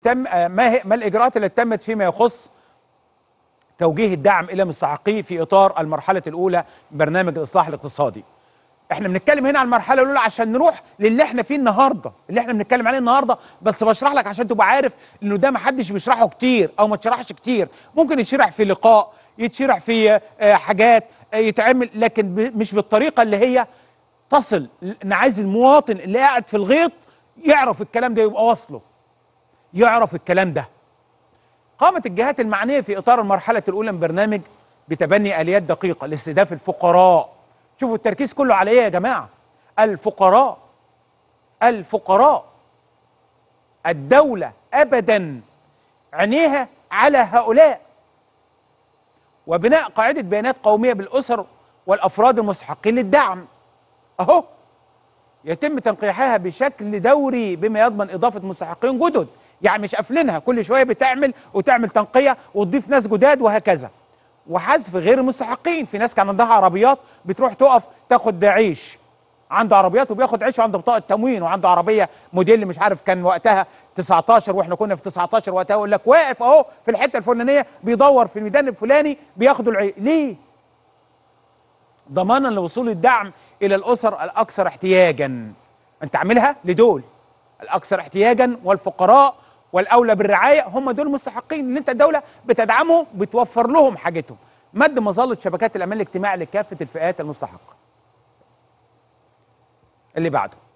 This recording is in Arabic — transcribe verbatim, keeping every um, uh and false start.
تم ما هي ما الاجراءات التي تمت فيما يخص توجيه الدعم الى مستحقيه في اطار المرحله الاولى من برنامج الاصلاح الاقتصادي. احنا بنتكلم هنا عن المرحله الاولى عشان نروح للي احنا فيه النهارده، اللي احنا بنتكلم عليه النهارده، بس بشرح لك عشان تبقى عارف انه ده ما حدش بيشرحه كتير او ما اتشرحش كتير، ممكن يتشرح في لقاء، يتشرح في حاجات يتعمل، لكن مش بالطريقه اللي هي تصل. انا عايز المواطن اللي قاعد في الغيط يعرف الكلام ده، يبقى واصله يعرف الكلام ده. قامت الجهات المعنيه في اطار المرحله الاولى من برنامج بتبني اليات دقيقه لاستهداف الفقراء. شوفوا التركيز كله على ايه يا جماعه؟ الفقراء. الفقراء. الدوله ابدا عينيها على هؤلاء، وبناء قاعده بيانات قوميه بالاسر والافراد المستحقين للدعم. اهو يتم تنقيحها بشكل دوري بما يضمن اضافه مستحقين جدد، يعني مش قافلينها، كل شويه بتعمل وتعمل تنقيه وتضيف ناس جداد وهكذا. وحذف غير المستحقين، في ناس كان عندها عربيات بتروح تقف تاخد عيش، عنده عربيات وبياخد عيش وعنده بطاقه تموين وعنده عربيه موديل مش عارف كان وقتها تسعتاشر واحنا كنا في تسعتاشر وقتها، يقول لك واقف اهو في الحته الفلانيه بيدور في الميدان الفلاني بياخدوا العيش. ليه؟ ضمانا لوصول الدعم الى الاسر الاكثر احتياجا. انت عاملها لدول الاكثر احتياجا والفقراء والاولى بالرعايه، هم دول المستحقين اللي انت الدوله بتدعمهم، بتوفر لهم حاجتهم. مد مظله شبكات الامان الاجتماعي لكافه الفئات المستحقه. اللي بعده